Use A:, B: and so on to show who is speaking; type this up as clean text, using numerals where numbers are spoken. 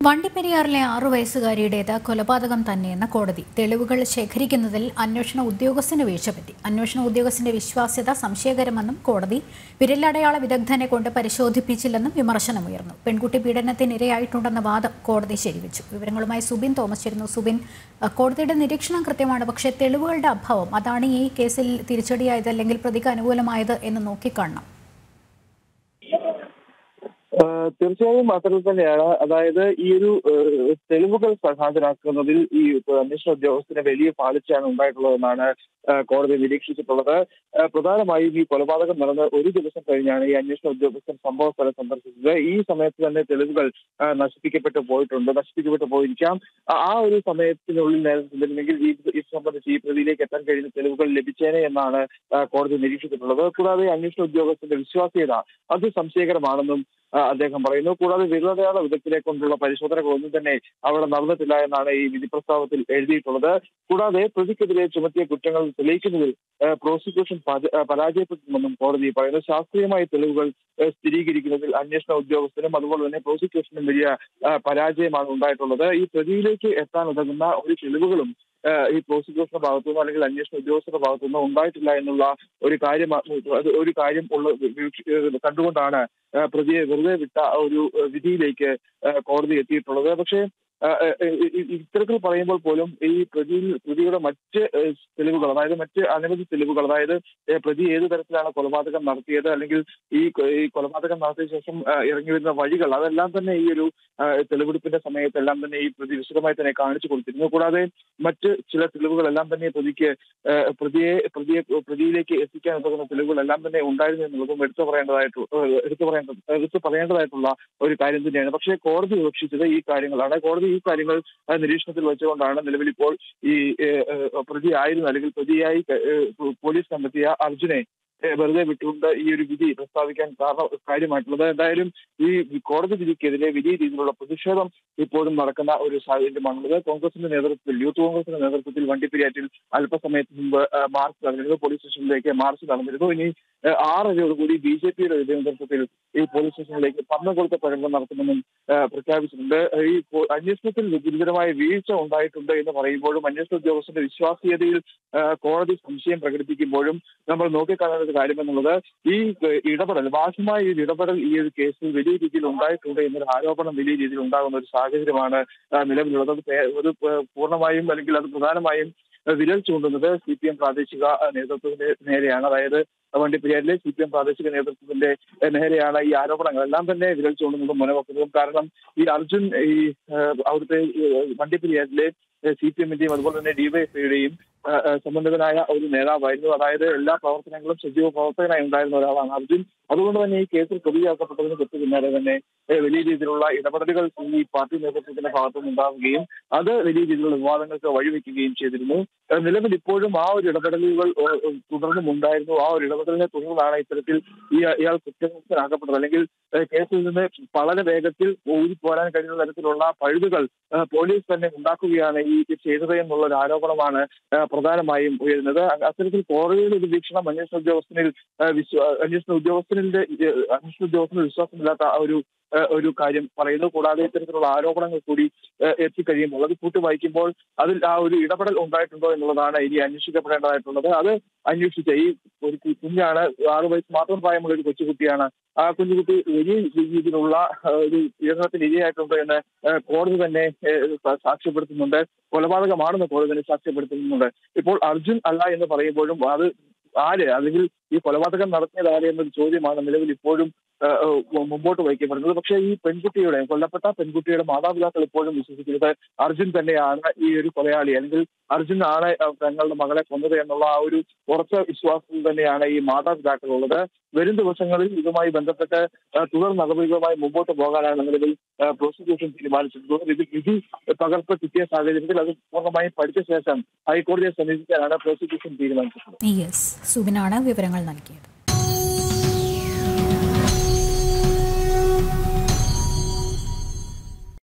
A: വണ്ടിപ്പെരിയാറിലെ 6 വയസ്സുകാരിയുടേത് കൊലപാതകം തന്നെയെന്ന കോടതി. തെളിവുകൾ ശേഖരിക്കുന്നതിൽ അന്വേഷണ ഉദ്യോഗസ്ഥന് വീഴ്ചപറ്റി. അന്വേഷണ ഉദ്യോഗസ്ഥന്റെ വിശ്വാസ്യത സംശയകരമെന്നും കോടതി വിരലടയാള വിദഗ്ധനെ കൊണ്ട് പരിശോധിപ്പിച്ചില്ലെന്നും വിമർശനമുയർന്നു. പെൺകുട്ടി പീഡനത്തിനിരയായിട്ടുണ്ടെന്ന വാദം കോടതി ശരിവച്ചു. വിവരങ്ങളുമായി സുബിൻ തോമസ് ചേരുന്നു. സുബിൻ, കോടതിയുടെ നിരീക്ഷണം കൃത്യമാണ്, പക്ഷേ തെളിവുകളുടെ അഭാവം അതാണ് ഈ കേസിൽ തിരിച്ചടിയായത് അല്ലെങ്കിൽ പ്രതിക്ക് അനുകൂലമായത് എന്ന് നോക്കിക്കാണണം.
B: തീർച്ചയായും അത്തരത്തിൽ തന്നെയാണ്. അതായത് ഈ ഒരു തെളിവുകൾ ഹാജരാക്കുന്നതിൽ ഈ അന്വേഷണ ഉദ്യോഗസ്ഥന് വലിയ പാളിച്ചയാണ് ഉണ്ടായിട്ടുള്ളതെന്നാണ് കോടതി നിരീക്ഷിച്ചിട്ടുള്ളത്. പ്രധാനമായും ഈ കൊലപാതകം നടന്ന് ഒരു ദിവസം കഴിഞ്ഞാണ് ഈ അന്വേഷണ ഉദ്യോഗസ്ഥൻ സംഭവ സ്ഥലം സന്ദർശിച്ചത്. ഈ സമയത്ത് തന്നെ തെളിവുകൾ നശിപ്പിക്കപ്പെട്ടു പോയിരിക്കാം. ആ ഒരു സമയത്തിനുള്ളിൽ നേരിട്ടില്ലെങ്കിൽ ഇത് സംബന്ധിച്ച് ഈ പ്രതിയിലേക്ക് എത്താൻ കഴിയുന്ന തെളിവുകൾ ലഭിച്ചേനെ എന്നാണ് കോടതി നിരീക്ഷിച്ചിട്ടുള്ളത്. കൂടാതെ അന്വേഷണ ഉദ്യോഗസ്ഥന്റെ വിശ്വാസ്യത അത് സംശയകരമാണെന്നും അദ്ദേഹം പറയുന്നു. കൂടാതെ വിരലടയാള വിദഗ്ധരെ കൊണ്ടുള്ള പരിശോധനകളൊന്നും തന്നെ അവിടെ നടന്നിട്ടില്ല എന്നാണ് ഈ വിധി പ്രസ്താവത്തിൽ എഴുതിയിട്ടുള്ളത്. കൂടാതെ പ്രതിക്കെതിരെ ചുമത്തിയ കുറ്റങ്ങൾ തെളിയിക്കുന്നതിൽ പ്രോസിക്യൂഷൻ പരാജയപ്പെട്ടുമെന്നും കോടതി പറയുന്നു. ശാസ്ത്രീയമായ തെളിവുകൾ സ്ഥിരീകരിക്കുന്നതിൽ അന്വേഷണ ഉദ്യോഗസ്ഥനും അതുപോലെ തന്നെ പ്രോസിക്യൂഷനും വലിയ പരാജയമാണ് ഉണ്ടായിട്ടുള്ളത്. ഈ പ്രതിയിലേക്ക് എത്താൻ ഉതകുന്ന ഒരു തെളിവുകളും ഈ പ്രോസിക്യൂഷന്റെ ഭാഗത്തുനിന്നോ അല്ലെങ്കിൽ അന്വേഷണ ഉദ്യോഗസ്ഥരുടെ ഭാഗത്തുനിന്നോ ഉണ്ടായിട്ടില്ല എന്നുള്ള ഒരു കാര്യം കണ്ടുകൊണ്ടാണ് പ്രതിയെ വെറുതെ വിട്ട ഒരു വിധിയിലേക്ക് കോടതി എത്തിയിട്ടുള്ളത്. പക്ഷേ ഇത്തരത്തിൽ പറയുമ്പോൾ പോലും ഈ പ്രതിയുടെ മറ്റ് തെളിവുകൾ, അതായത് മറ്റ് അനവധി തെളിവുകൾ, അതായത് പ്രതി ഏതു തരത്തിലാണ് കൊലപാതകം നടത്തിയത്, അല്ലെങ്കിൽ ഈ കൊലപാതകം നടത്തിയ ശേഷം ഇറങ്ങി വരുന്ന വഴികൾ, അതെല്ലാം തന്നെ ഈ ഒരു തെളിവെടുപ്പിന്റെ സമയത്തെല്ലാം തന്നെ ഈ പ്രതി വിശദമായി തന്നെ കാണിച്ചു കൊടുത്തിരുന്നു. കൂടാതെ മറ്റ് ചില തെളിവുകളെല്ലാം തന്നെ പ്രതിയിലേക്ക് എത്തിക്കാൻ ഉതകുന്ന തെളിവുകളെല്ലാം തന്നെ ഉണ്ടായിരുന്നു എന്നുള്ളതും എടുത്തു പറയേണ്ടതായിട്ടുള്ള ഒരു കാര്യം തന്നെയാണ്. പക്ഷേ കോടതി വിവക്ഷിച്ചത് ഈ കാര്യങ്ങളാണ്. കോടതി ഈ കാര്യങ്ങൾ നിരീക്ഷണത്തിൽ വെച്ചുകൊണ്ടാണ് നിലവിൽ ഇപ്പോൾ ഈ പ്രതിയായിരുന്നു അല്ലെങ്കിൽ പ്രതിയായി പോലീസ് കണ്ടെത്തിയ അർജുനെ വെറുതെ വിട്ടുകൊണ്ട് ഈ ഒരു വിധി പ്രസ്താവിക്കാൻ കാര്യമായിട്ടുള്ളത്. എന്തായാലും ഈ കോടതി വിധിക്കെതിരെ വലിയ രീതിയിലുള്ള പ്രതിഷേധം ഇപ്പോഴും നടക്കുന്ന ഒരു സാഹചര്യമാണുള്ളത്. യൂത്ത് കോൺഗ്രസിന്റെ നേതൃത്വത്തിൽ വണ്ടിപ്പെരിയാറ്റിൽ അല്പസമയത്ത് മുമ്പ് മാർച്ച് നടന്നിരുന്നു. പോലീസ് സ്റ്റേഷനിലേക്ക് മാർച്ച് നടന്നിരുന്നു. ഇനി 6:30 BJPയുടെ നേതൃത്വത്തിൽ ഈ പോലീസ് സ്റ്റേഷനിലേക്ക് പന്നംകൊളുത്ത പ്രകടനം നടത്തുമെന്നും പ്രഖ്യാപിച്ചിട്ടുണ്ട്. ഈ അന്വേഷണത്തിൽ ഗുരുതരമായ വീഴ്ച ഉണ്ടായിട്ടുണ്ട് എന്ന് പറയുമ്പോഴും അന്വേഷണ ഉദ്യോഗസ്ഥന്റെ വിശ്വാസ്യതയിൽ കോടതി സംശയം പ്രകടിപ്പിക്കുമ്പോഴും നമ്മൾ നോക്കിക്കാണുന്ന ഒരു കാര്യമെന്നുള്ളത് ഈ ഇടപെടൽ, ബാഹ്യമായ ഈ ഇടപെടൽ ഈ ഒരു കേസിൽ വലിയ രീതിയിൽ ഉണ്ടായിട്ടുണ്ട് എന്നൊരു ആരോപണം വലിയ രീതിയിൽ ഉണ്ടാകുന്ന ഒരു സാഹചര്യമാണ് നിലവിലുള്ളത്. അത് പൂർണ്ണമായും അല്ലെങ്കിൽ അത് പ്രധാനമായും വിരൽ ചൂണ്ടുന്നത് CPM പ്രാദേശിക നേതൃത്വത്തിന്റെ നേരെയാണ്. അതായത് വണ്ടിപ്പെരിയാറിലെ CPM പ്രാദേശിക നേതൃത്വത്തിന്റെ നേരെയാണ് ഈ ആരോപണങ്ങളെല്ലാം തന്നെ വിരൽ ചൂണ്ടുന്നതും മുനവെക്കുന്നതും. കാരണം ഈ അർജുൻ അവിടുത്തെ വണ്ടിപ്പെരിയാറിലെ CPMന്റെയും അതുപോലെ തന്നെ DYFIയുടെയും സംബന്ധിതനായ ഒരു നേതാവായിരുന്നു. അതായത് എല്ലാ പ്രവർത്തനങ്ങളും സജീവ പ്രവർത്തകനായി ഉണ്ടായിരുന്ന ഒരാളാണ് അർജുൻ. അതുകൊണ്ട് തന്നെ ഈ കേസിൽ പ്രതിയാക്കപ്പെട്ടതിന് തൊട്ട് പിന്നാലെ തന്നെ വലിയ രീതിയിലുള്ള ഇടപെടലുകൾ ഈ പാർട്ടി നേതൃത്വത്തിന്റെ ഭാഗത്തുനിന്ന് ഉണ്ടാവുകയും അത് വലിയ രീതിയിലുള്ള വിവാദങ്ങൾക്ക് വഴിവെക്കുകയും ചെയ്തിരുന്നു. നിലവിൽ ഇപ്പോഴും ആ ഒരു ഇടപെടലുകൾ തുടർന്നും ഉണ്ടായിരുന്നു. ആ ഒരു ഇടപെടലിനെ തുടർന്നാണ് ഇത്തരത്തിൽ ഇയാൾ കുറ്റമുക്തനാക്കപ്പെട്ടത്. അല്ലെങ്കിൽ കേസിൽ നിന്ന് വളരെ വേഗത്തിൽ ഊരിപ്പോരാൻ കഴിയുന്ന തരത്തിലുള്ള പഴുതുകൾ പോലീസ് തന്നെ ഉണ്ടാക്കുകയാണ് ഈ ചെയ്തത് എന്നുള്ള ഒരു ആരോപണമാണ് പ്രധാനമായും ഉയരുന്നത്. അത്തരത്തിൽ കോടതിയുടെ ഒരു വീക്ഷണം അന്വേഷണ ഉദ്യോഗസ്ഥന്റെ വിശ്വാസമില്ലാത്ത ഒരു കാര്യം പറയുന്നു. കൂടാതെ ഇത്തരത്തിലുള്ള ആരോപണങ്ങൾ കൂടി എത്തിക്കഴിയുമ്പോൾ അത് കൂട്ടുവായിക്കുമ്പോൾ അതിൽ ആ ഒരു ഇടപെടൽ ഉണ്ടായിട്ടുണ്ടോ എന്നുള്ളതാണ് ഇനി അന്വേഷിക്കപ്പെടേണ്ടതായിട്ടുള്ളത്. അത് അന്വേഷിച്ച ഈ ഒരു കുഞ്ഞാണ്, 6 വയസ്സ് മാത്രം പ്രായമുള്ള ഒരു കൊച്ചുകുട്ടിയാണ്. ആ കുഞ്ഞുകുട്ടി വലിയ രീതിയിലുള്ള ഒരു പീഡനത്തിന് ഇരയായിട്ടുണ്ട് എന്ന് കോടതി തന്നെ സാക്ഷ്യപ്പെടുത്തുന്നുണ്ട്. കൊലപാതകമാണെന്ന് കോടതി തന്നെ സാക്ഷ്യപ്പെടുത്തുന്നുണ്ട്. ഇപ്പോൾ അർജുൻ അല്ല എന്ന് പറയുമ്പോഴും അത് ആര്, അല്ലെങ്കിൽ ഈ കൊലപാതകം നടത്തിയത് ആര് എന്നൊരു ചോദ്യമാണ് നിലവിൽ ഇപ്പോഴും മുമ്പോട്ട് വയ്ക്കപ്പെടുന്നത്. പക്ഷേ ഈ കൊല്ലപ്പെട്ട പെൺകുട്ടിയുടെ മാതാപിതാക്കൾ ഇപ്പോഴും വിശ്വസിക്കുന്നത് അർജുൻ തന്നെയാണ് ഈ ഒരു കൊലയാളി, അല്ലെങ്കിൽ അർജുൻ ആണ് തങ്ങളുടെ മകളെ കൊന്നത് എന്നുള്ള ആ ഒരു ഉറച്ച വിശ്വാസത്തിൽ തന്നെയാണ് ഈ മാതാപിതാക്കളുള്ളത്. വരും ദിവസങ്ങളിൽ ഇതുമായി ബന്ധപ്പെട്ട് തുടർ നടപടികളുമായി മുമ്പോട്ട് പോകാനാണ് നിലവിൽ പ്രോസിക്യൂഷൻ തീരുമാനിച്ചിട്ടുള്ളത്. ഇത് വിധി പകർപ്പ് കിട്ടിയ സാഹചര്യത്തിൽ അത് പൂർണ്ണമായും പഠിച്ച ശേഷം ഹൈക്കോടതിയെ സമീപിക്കാനാണ് പ്രോസിക്യൂഷൻ തീരുമാനിച്ചിട്ടുള്ളത്.
A: സുബിനാണ് വിവരങ്ങൾ നൽകിയത്.